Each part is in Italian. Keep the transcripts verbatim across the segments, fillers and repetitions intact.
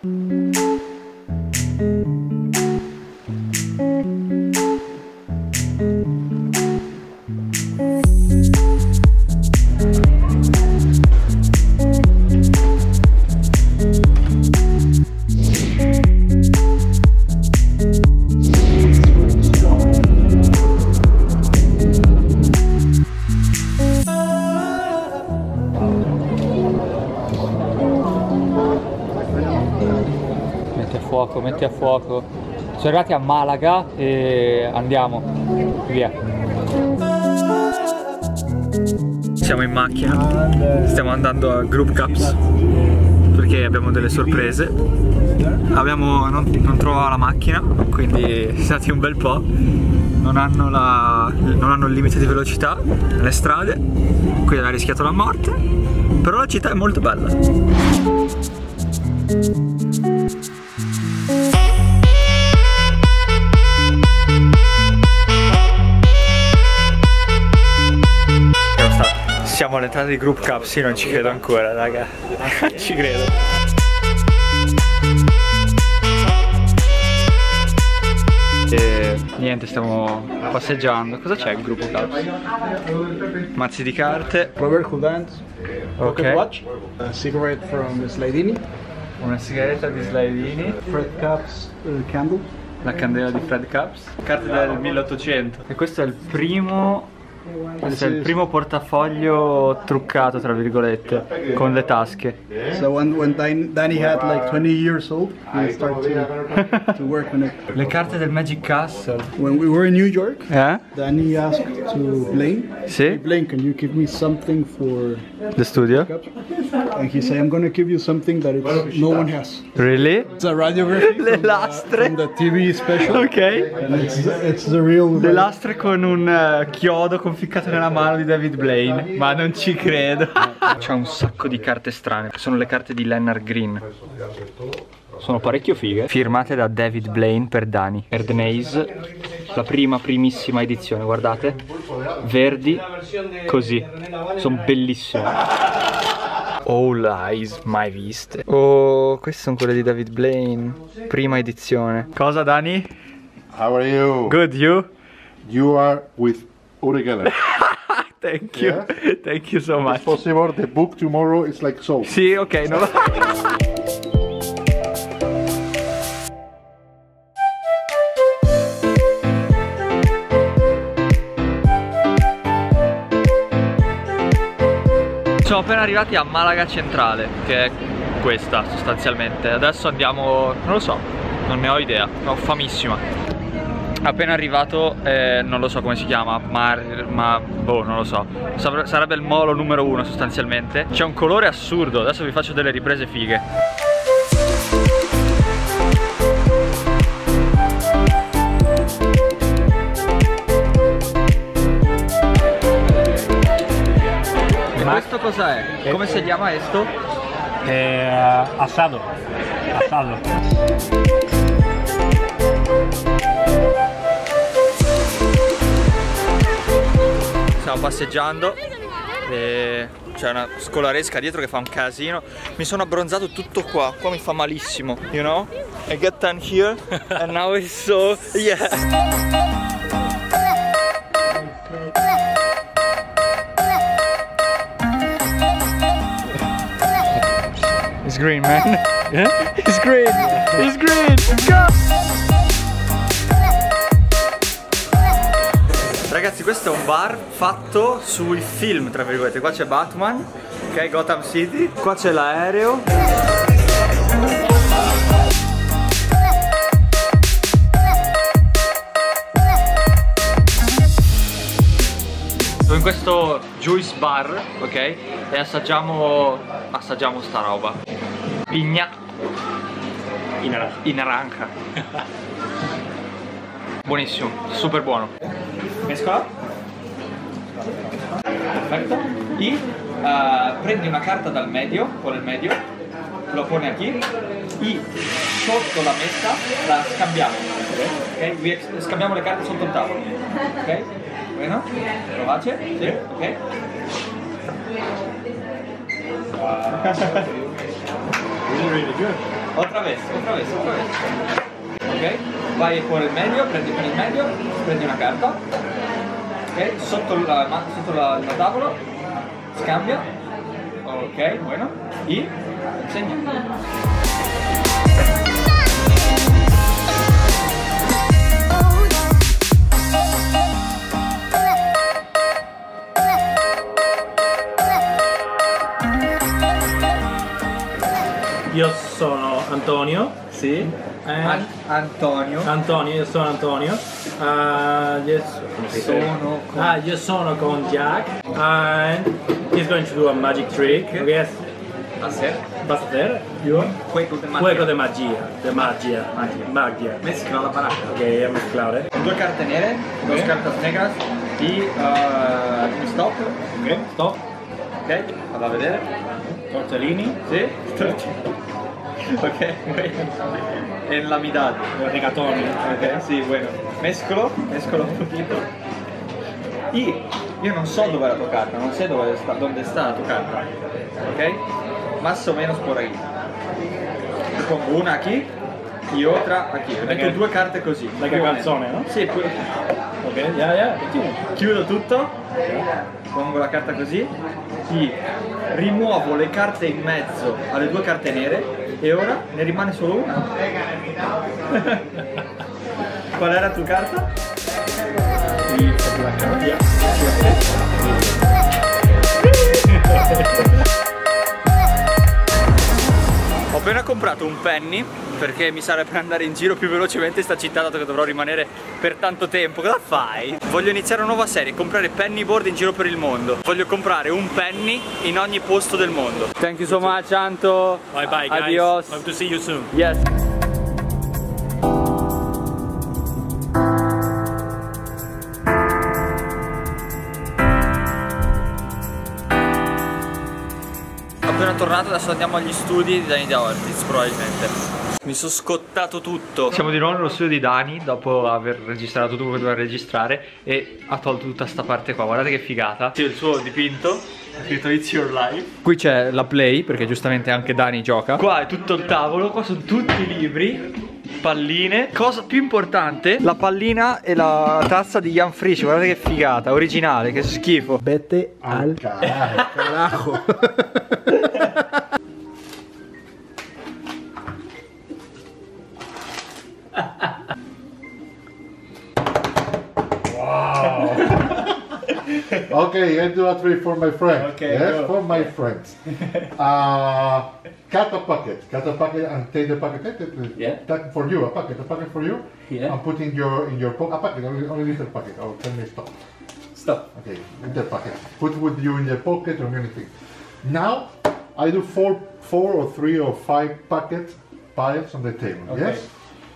Fuoco, metti a fuoco. Sono arrivati a Malaga e andiamo via. Siamo in macchina, stiamo andando a Group Cups perché abbiamo delle sorprese. Abbiamo, non, non trovavo la macchina, quindi siamo stati un bel po'. Non hanno, la, non hanno il limite di velocità nelle strade, quindi hanno rischiato la morte. Però la città è molto bella. Siamo all'entrata di Group Cups, sì, non ci credo ancora, raga. Non ci credo. E niente, stiamo passeggiando. Cosa c'è il Group Cups? Mazzi di carte. Rubber Hoodans. Ok. Watch. A cigarette from Slidini. Una sigaretta di Slidini. Fred Cups uh, candle. La candela di Fred Cups. Carte del milleottocento. E questo è il primo... Questo è il primo portafoglio truccato, tra virgolette, con le tasche. So when, when Danny had like twenty years old, he started to, to work on it. Le carte del Magic Castle. When we were in New York, eh? Danny asked to Blaine, sì? Hey Blaine, can you give me something for the studio? And he said, I'm gonna give you something that it's, no one has. Really? It's a radiography Le from lastre? The, from the T V special. Ok. And it's, it's the real... Le lastre con un uh, chiodo conficcato nella mano di David Blaine. Ma non ci credo. C'è un sacco di carte strane. Sono le carte di Leonard Green. Sono parecchio fighe. Firmate da David Blaine per Dani. Erdnase, la prima primissima edizione, guardate. Verdi, così. Sono bellissime. All Eyes mai viste. Oh, queste sono quelle di David Blaine. Prima edizione. Cosa, Dani? How are you? Good, you? You are with Uri Geller. Thank you. Yeah? Thank you so much. It's possible the book tomorrow is like so. Sì, ok, non lo... Siamo appena arrivati a Malaga Centrale, che è questa sostanzialmente. Adesso andiamo, non lo so, non ne ho idea, ho famissima. Appena arrivato, eh, non lo so come si chiama, ma, ma boh, non lo so. Sarebbe il molo numero uno sostanzialmente. C'è un colore assurdo, adesso vi faccio delle riprese fighe. E questo cos'è? Come si chiama questo? Eh, asado. Asado. Stiamo passeggiando e c'è una scolaresca dietro che fa un casino. Mi sono abbronzato tutto qua, qua mi fa malissimo, you know? I get tan here and now it's so... yeah. It's green, man. It's green. It's green. Go! Ragazzi, questo è un bar fatto sui film, tra virgolette. Qua c'è Batman, ok, Gotham City. Qua c'è l'aereo. Siamo in questo juice bar, ok? E assaggiamo, assaggiamo sta roba. Pigna in naranja. In naranja. Buonissimo, super buono. Mescola. Perfetto. E uh, prendi una carta dal medio, con il medio, lo pone aquí e sotto la messa la scambiamo. Ok? Scambiamo le carte sotto il tavolo. Ok? Bueno, provace? Sì? Ok? Really, really good. Otra vez, otra vez, otra vez. Ok? Vai por il medio, prendi per il medio, prendi una carta. Ok? Sotto la, sotto la, la tavola. Scambia. Ok, bueno. Y enseña. Io sono Antonio. Sì. And An Antonio. Antonio, io sono Antonio. Uh, yes, Sono con... Ah, io sono con Jack. And he's going to do a magic trick. Yes. Hacer. Vas a hacer? Yo. Juego de magia. Juego de magia. De magia. Magia. Magia. Mezcla la baraja. Ok, a mezclare. Due carte nere, dos cartas negras y uh, un stop. Ok, stop. Ok, vado a vedere. Tortellini. Sì? Ok, en la mitad. Rigatoni. Ok, sì, bueno. Mescolo, mescolo un poquito. Y io non so dove è la tua carta, non so dove sta, dove sta la tua carta. Ok? Más o menos por ahí. Te pongo una aquí y otra aquí. Metto due carte così. Like a calzone, no? Sì, poi Ok, yeah, yeah, continua. chiudo tutto, pongo la carta così, e rimuovo le carte in mezzo alle due carte nere e ora ne rimane solo una. Qual è la tua carta? La carta. Ho appena comprato un penny perché mi serve per andare in giro più velocemente in sta città, dato che dovrò rimanere per tanto tempo. Cosa fai? Voglio iniziare una nuova serie, comprare penny board in giro per il mondo. Voglio comprare un penny in ogni posto del mondo. Thank you so much, Anto. Bye bye guys. Adios. Hope to see you soon. Yes. Appena tornato, adesso andiamo agli studi di Dani De Ortiz, probabilmente. Mi sono scottato tutto. Siamo di nuovo nello studio di Dani dopo aver registrato tutto quello che doveva registrare e ha tolto tutta sta parte qua. Guardate che figata. Sì, il suo dipinto ha scritto It's Your Life. Qui c'è la Play, perché giustamente anche Dani gioca. Qua è tutto il tavolo, qua sono tutti i libri, palline. Cosa più importante, la pallina e la tazza di Jan Frisch. Guardate che figata, originale, che schifo. Vete al Carajo. carajo. Okay, I do a trick for my friend. Okay, yes, go. for my friends. Uh, cut a packet, cut a packet, and take the packet. Take it, Yeah. Take for you, a packet, a packet for you. Yeah. And put in your in your pocket a packet, only, only little packet. Oh, tell me stop. Stop. Okay, in the packet. Put with you in your pocket or anything. Now, I do four, four or three or five packet piles on the table. Okay. Yes.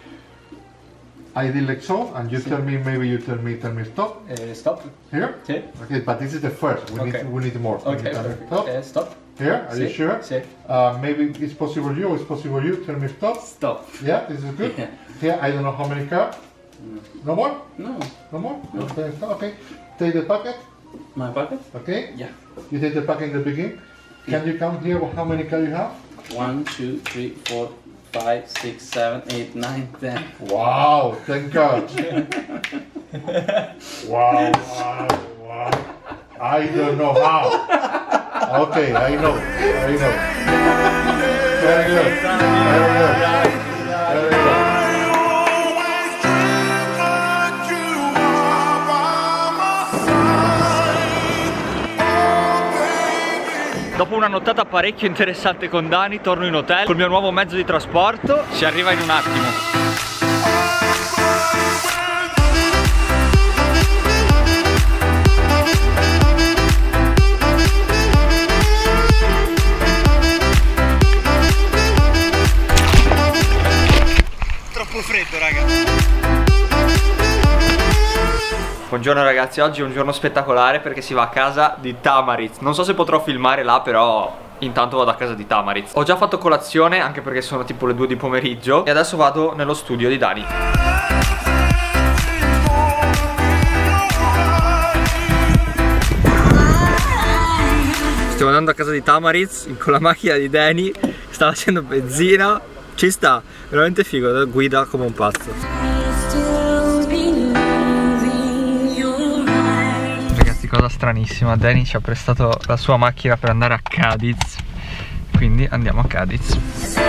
I did like so, and you tell me, maybe you tell me, tell me stop. Uh, stop. Here? Sì. Okay, but this is the first. We Okay. need we need more. We Ok, need to- perfect. Stop. Uh, stop. Here? Are you Sì, sure? sì. Uh, maybe it's possible you, it's possible you. Tell me stop. Stop. Yeah, this is good. Yeah. Here, I don't know how many cards. No more? No. No more? No. Okay, stop. Okay. Take the packet. My pocket? Okay. Yeah. You take the packet in the beginning. Can you count here how many cards you have? One, two, three, four, five, six, seven, eight, nine, ten. Wow, ten cards. wow, wow, wow. I don't know how. Okay, I know. I know. Very good. Very good. Very good. Dopo una nottata parecchio interessante con Dani, torno in hotel col mio nuovo mezzo di trasporto. Si arriva in un attimo. Troppo freddo, raga. Buongiorno ragazzi, oggi è un giorno spettacolare perché si va a casa di Tamariz. Non so se potrò filmare là, però intanto vado a casa di Tamariz. Ho già fatto colazione, anche perché sono tipo le due di pomeriggio, e adesso vado nello studio di Dani. Stiamo andando a casa di Tamariz con la macchina di Dani. Sta facendo benzina Ci sta, veramente figo, guida come un pazzo. Ragazzi, cosa stranissima, Danny ci ha prestato la sua macchina per andare a Cadiz, quindi andiamo a Cadiz.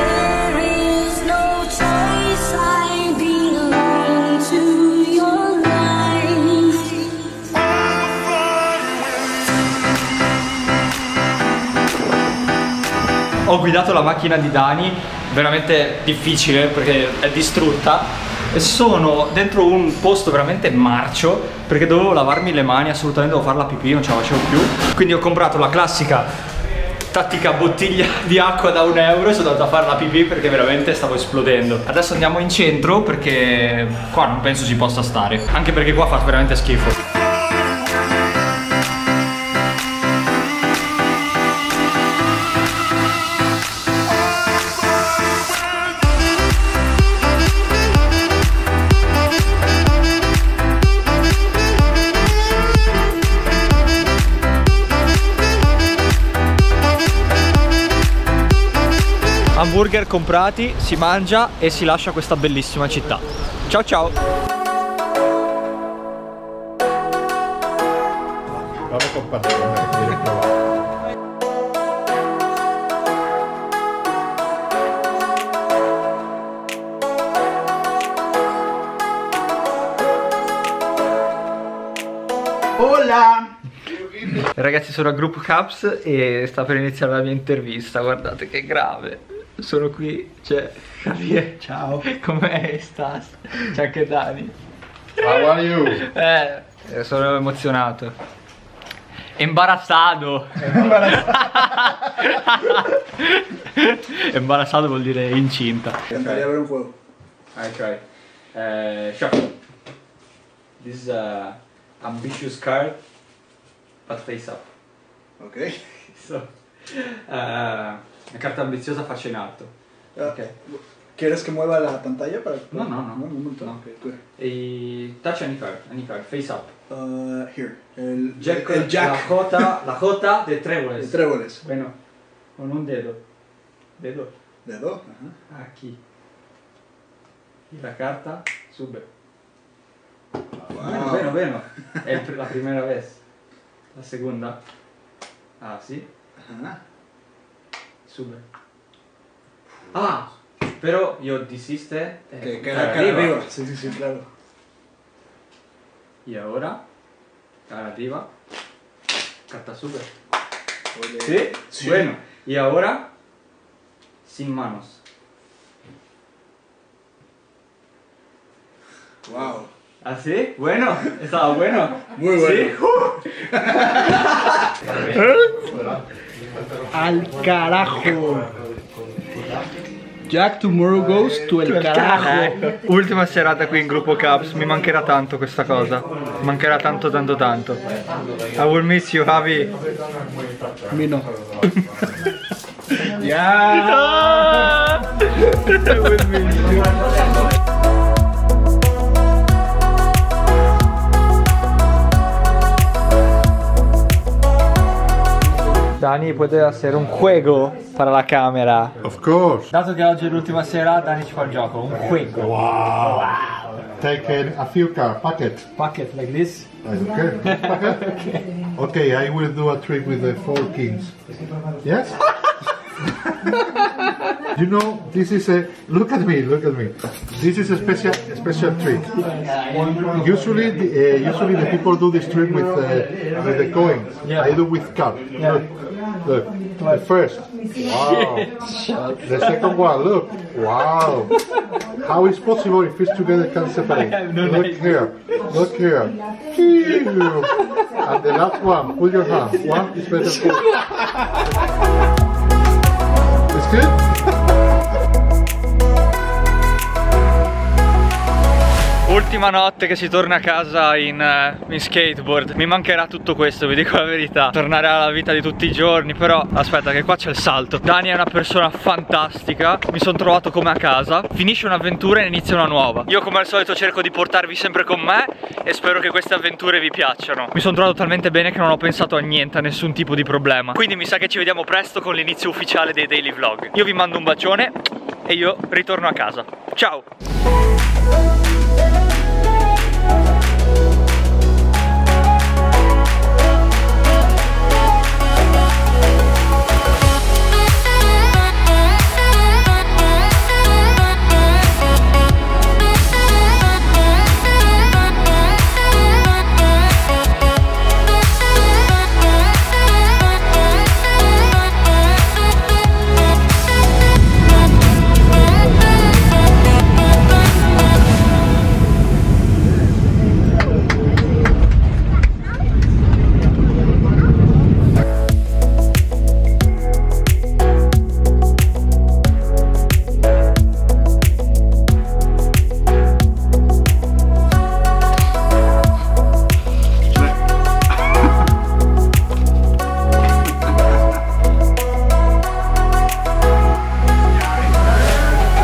Ho guidato la macchina di Dani, veramente difficile perché è distrutta, e sono dentro un posto veramente marcio perché dovevo lavarmi le mani, assolutamente dovevo fare la pipì, non ce la facevo più. Quindi ho comprato la classica tattica bottiglia di acqua da un euro e sono andato a fare la pipì perché veramente stavo esplodendo. Adesso andiamo in centro perché qua non penso si possa stare, anche perché qua fa veramente schifo. Hamburger comprati, si mangia e si lascia questa bellissima città. Ciao ciao! Vamos con pantalón, que quiere probar. Hola! Ragazzi, sono a Group Caps e sta per iniziare la mia intervista, guardate che grave. Sono qui, cioè, Javier, Ciao. come stas? C'è anche Dani. How are you? Eh, sono emozionato. Embarazzato. Embarazzato vuol dire incinta. Cantaría ver un juego. I try. Uh, shuffle. This is a ambitious card, but face up. Ok. So, uh, una carta ambiziosa faccia in alto. Ok. ¿Quieres que mueva la pantalla para...? No, no, no. Un momento. No. Ok, good. E touch any card, any card, face up. Uh, here. El Jack, el jack. La J, la J de tréboles. De tréboles. Bueno, con un dedo. Dedo. Dedo. Ajá. Aquí. Y la carta sube. Wow. Bueno, bueno, bueno. Es la primera vez. La segunda. Así. Ajá. Sube. Ah, pero yo desiste. Eh, Que cara queda cara arriba. Sí, sí, sí, claro. Y ahora, cara arriba. Carta sube. Ole. ¿Sí? Sí. Bueno, y ahora, sin manos. Wow. ¿Así? Bueno, estaba bueno. Muy bueno. ¿Sí? Al carajo. Jack tomorrow goes to el carajo. Ultima serata qui in gruppo Caps, mi mancherà tanto questa cosa. Mi mancherà tanto tanto tanto. I will miss you, Javi. Mi no. Ya. I will miss you. Dani, puede hacer un juego para la camera. Of course. Dato che oggi è l'ultima sera, Dani ci fa il gioco, un juego. Wow. wow. Take a, a few cards, packet. Bucket like this. Okay. Packet? Okay. Okay, I will do a trick with the four kings. Yes? You know, this is a look at me, look at me. This is a special, a special trick. Usually, the, uh, usually the people do this trick with uh, with the coins. Yeah. I do with cards. Yeah. Look, look. The first, wow. The second one, look, wow. How is possible if it's together can separate? No Look idea. here, look here. And the last one, put your hand. One is better for. It's good? Ultima notte che si torna a casa in, uh, in skateboard. Mi mancherà tutto questo, vi dico la verità. Tornare alla vita di tutti i giorni. Però aspetta che qua c'è il salto. Dani è una persona fantastica. Mi sono trovato come a casa. Finisce un'avventura e inizia una nuova. Io come al solito cerco di portarvi sempre con me e spero che queste avventure vi piacciono. Mi sono trovato talmente bene che non ho pensato a niente, a nessun tipo di problema. Quindi mi sa che ci vediamo presto con l'inizio ufficiale dei daily vlog. Io vi mando un bacione e io ritorno a casa. Ciao!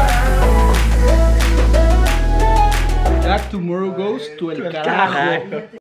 Tomorrow goes to El Carajo.